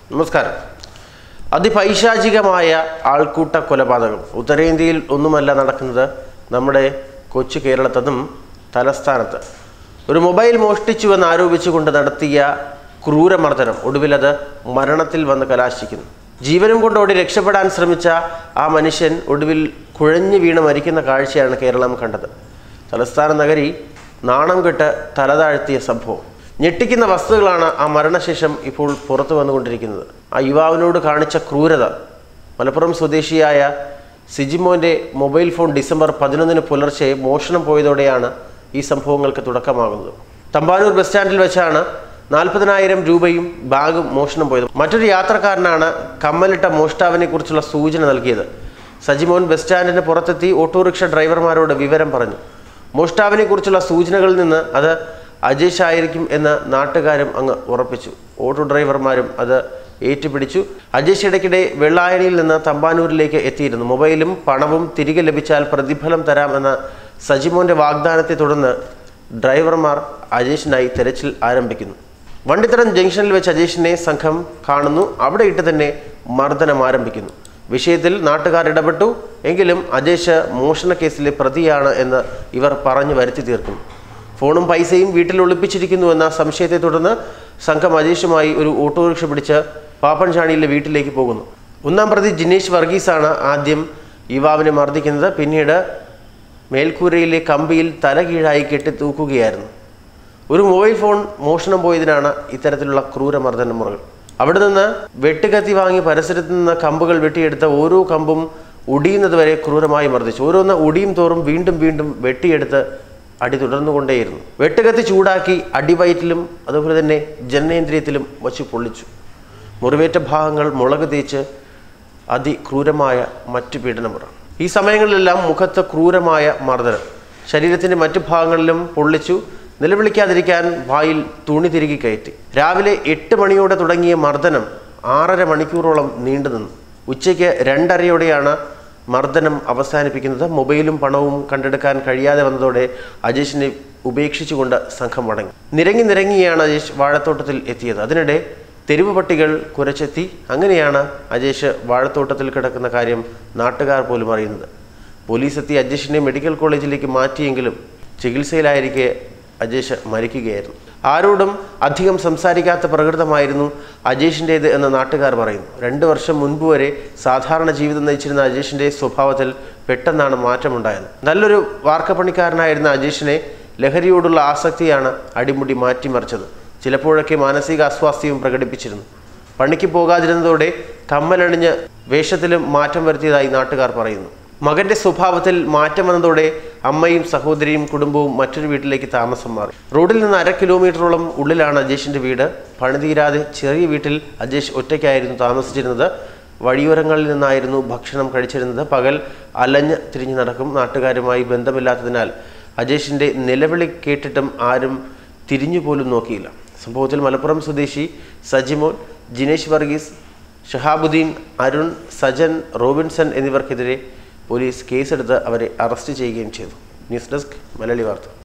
നമസ്കാരം. അതിപൈശാചികമായ ആൾക്കൂട്ട കൊലപാതകം ഉത്തരേന്ത്യയിൽ ഒന്നുമല്ല നടക്കുന്നത്, നമ്മുടെ കൊച്ചു കേരളത്തിനും തലസ്ഥാനത്ത്. ഒരു മൊബൈൽ മോഷ്ടിച്ചുവെന്ന് ആരോപിച്ചുകൊണ്ട് നടത്തിയ ക്രൂരമർദ്ദനം ഒടുവിലത് മരണത്തിൽ വന്ന് കലാശിക്കുന്നു. ജീവനും കൊണ്ടോടി രക്ഷപ്പെടാൻ ശ്രമിച്ച ആ മനുഷ്യൻ ഒടുവിൽ കുഴഞ്ഞു വീണ് മരിക്കുന്ന കാഴ്ചയാണ് കേരളം കണ്ടത്. തലസ്ഥാന നഗരി നാണം കെട്ട് തലതാഴ്ത്തിയ സംഭവം. ഞെട്ടിക്കുന്ന വസ്തുക്കളാണ് ആ മരണശേഷം ഇപ്പോൾ പുറത്തു വന്നുകൊണ്ടിരിക്കുന്നത്. ആ യുവാവിനോട് കാണിച്ച ക്രൂരത. മലപ്പുറം സ്വദേശിയായ സിജിമോൻ്റെ മൊബൈൽ ഫോൺ ഡിസംബർ 11 പുലർച്ചെ മോഷണം പോയതോടെയാണ് ഈ സംഭവങ്ങൾക്ക് തുടക്കമാകുന്നത്. തമ്പാനൂർ ബസ് സ്റ്റാൻഡിൽ വെച്ചാണ് 40,000 രൂപയും ബാഗും മോഷണം പോയത്. മറ്റൊരു യാത്രക്കാരനാണ് കമ്മലിട്ട മോഷ്ടാവിനെ കുറിച്ചുള്ള സൂചന നൽകിയത്. സജിമോൻ ബസ് സ്റ്റാൻഡിന് പുറത്തെത്തി ഓട്ടോറിക്ഷ ഡ്രൈവർമാരോട് വിവരം പറഞ്ഞു. മോഷ്ടാവിനെ കുറിച്ചുള്ള സൂചനകളിൽ നിന്ന് അത് അജേഷ് ആയിരിക്കും എന്ന് നാട്ടുകാരും അങ്ങ് ഉറപ്പിച്ചു. ഓട്ടോ ഡ്രൈവർമാരും അത് ഏറ്റുപിടിച്ചു. അജേഷ് ഇടയ്ക്കിടെ വെള്ളായണിയിൽ നിന്ന് തമ്പാനൂരിലേക്ക് എത്തിയിരുന്നു. മൊബൈലും പണവും തിരികെ ലഭിച്ചാൽ പ്രതിഫലം തരാമെന്ന സജിമോന്റെ വാഗ്ദാനത്തെ തുടർന്ന് ഡ്രൈവർമാർ അജേഷിനായി തെരച്ചിൽ ആരംഭിക്കുന്നു. വണ്ടിത്തടം ജംഗ്ഷനിൽ വെച്ച് അജേഷിനെ സംഘം കാണുന്നു. അവിടെ ഇട്ട് തന്നെ മർദ്ദനം ആരംഭിക്കുന്നു. വിഷയത്തിൽ നാട്ടുകാർ ഇടപെട്ടു. എങ്കിലും അജേഷ് മോഷണ കേസിലെ പ്രതിയാണ് എന്ന് ഇവർ പറഞ്ഞു വരുത്തി തീർക്കുന്നു. ഫോണും പൈസയും വീട്ടിൽ ഒളിപ്പിച്ചിരിക്കുന്നുവെന്ന സംശയത്തെ തുടർന്ന് സംഘം അജേഷുമായി ഒരു ഓട്ടോറിക്ഷ പിടിച്ച് പാപ്പൻചാണിയിലെ വീട്ടിലേക്ക് പോകുന്നു. ഒന്നാം പ്രതി ജിനേഷ് വർഗീസാണ് ആദ്യം യുവാവിനെ മർദ്ദിക്കുന്നത്. പിന്നീട് മേൽക്കൂരയിലെ കമ്പിയിൽ തലകീഴായി കെട്ടിത്തൂക്കുകയായിരുന്നു. ഒരു മൊബൈൽ ഫോൺ മോഷണം പോയതിനാണ് ഇത്തരത്തിലുള്ള ക്രൂരമർദ്ദന മുറകൾ. അവിടെ നിന്ന് വെട്ടുകത്തി വാങ്ങി പരിസരത്ത് നിന്ന് കമ്പുകൾ വെട്ടിയെടുത്ത ഓരോ കമ്പും ഒടിയുന്നത് വരെ ക്രൂരമായി മർദ്ദിച്ചു. ഓരോന്ന് ഒടിയും തോറും വീണ്ടും വീണ്ടും വെട്ടിയെടുത്ത് അടി തുടർന്നുകൊണ്ടേയിരുന്നു. വെട്ടുകത്തി ചൂടാക്കി അടിവയറ്റിലും അതുപോലെ തന്നെ ജനനേന്ദ്രിയത്തിലും വച്ച് പൊള്ളിച്ചു. മുറിവേറ്റ ഭാഗങ്ങൾ മുളക് തേച്ച് അതിക്രൂരമായ മറ്റു പീഡനമുറ. ഈ സമയങ്ങളിലെല്ലാം മുഖത്ത് ക്രൂരമായ മർദ്ദനം. ശരീരത്തിൻ്റെ മറ്റു ഭാഗങ്ങളിലും പൊള്ളിച്ചു. നിലവിളിക്കാതിരിക്കാൻ വായിൽ തുണി തിരികെ കയറ്റി. രാവിലെ 8 മണിയോടെ തുടങ്ങിയ മർദ്ദനം 6.5 മണിക്കൂറോളം നീണ്ടുനിന്നു. ഉച്ചയ്ക്ക് 2:30യോടെയാണ് മർദ്ദനം അവസാനിപ്പിക്കുന്നത്. മൊബൈലും പണവും കണ്ടെടുക്കാൻ കഴിയാതെ വന്നതോടെ അജേഷിനെ ഉപേക്ഷിച്ചുകൊണ്ട് സംഘം മടങ്ങി. നിരങ്ങിയാണ് അജേഷ് വാഴത്തോട്ടത്തിൽ എത്തിയത്. അതിനിടെ തെരുവ് പട്ടികൾ കുരച്ചെത്തി. അങ്ങനെയാണ് അജേഷ് വാഴത്തോട്ടത്തിൽ കിടക്കുന്ന കാര്യം നാട്ടുകാർ പോലും അറിയുന്നത്. പോലീസ് എത്തി അജേഷിനെ മെഡിക്കൽ കോളേജിലേക്ക് മാറ്റിയെങ്കിലും ചികിത്സയിലായിരിക്കെ അജേഷ് മരിക്കുകയായിരുന്നു. ആരോടും അധികം സംസാരിക്കാത്ത പ്രകൃതമായിരുന്നു അജേഷിൻ്റേത് എന്ന് നാട്ടുകാർ പറയുന്നു. 2 വർഷം മുൻപ് വരെ സാധാരണ ജീവിതം നയിച്ചിരുന്ന അജേഷിൻ്റെ സ്വഭാവത്തിൽ പെട്ടെന്നാണ് മാറ്റമുണ്ടായത്. നല്ലൊരു വാർക്കപ്പണിക്കാരനായിരുന്ന അജേഷിനെ ലഹരിയോടുള്ള ആസക്തിയാണ് അടിമുടി മാറ്റിമറിച്ചത്. ചിലപ്പോഴൊക്കെ മാനസിക അസ്വാസ്ഥ്യവും പ്രകടിപ്പിച്ചിരുന്നു. പണിക്ക് പോകാതിരുന്നതോടെ കമ്മലണിഞ്ഞ് വേഷത്തിലും മാറ്റം വരുത്തിയതായി നാട്ടുകാർ പറയുന്നു. മകന്റെ സ്വഭാവത്തിൽ മാറ്റം വന്നതോടെ അമ്മയും സഹോദരിയും കുടുംബവും മറ്റൊരു വീട്ടിലേക്ക് താമസം മാറി. റോഡിൽ നിന്ന് 1/2 കിലോമീറ്ററോളം ഉള്ളിലാണ് അജേഷിന്റെ വീട്. പണിതീരാതെ ചെറിയ വീട്ടിൽ അജേഷ് ഒറ്റയ്ക്കായിരുന്നു താമസിച്ചിരുന്നത്. വഴിയോരങ്ങളിൽ നിന്നായിരുന്നു ഭക്ഷണം കഴിച്ചിരുന്നത്. പകൽ അലഞ്ഞ് തിരിഞ്ഞു നടക്കും. നാട്ടുകാരുമായി ബന്ധമില്ലാത്തതിനാൽ അജേഷിന്റെ നിലവിളി കേട്ടിട്ടും ആരും തിരിഞ്ഞു പോലും നോക്കിയില്ല. സംഭവത്തിൽ മലപ്പുറം സ്വദേശി സജിമോൻ, ജിനേഷ് വർഗീസ്, ഷഹാബുദ്ദീൻ, അരുൺ, സജൻ, റോബിൻസൺ എന്നിവർക്കെതിരെ പോലീസ് കേസെടുത്ത് അവരെ അറസ്റ്റ് ചെയ്യുകയും ചെയ്തു. ന്യൂസ് ഡെസ്ക് മലയാളി വാർത്ത.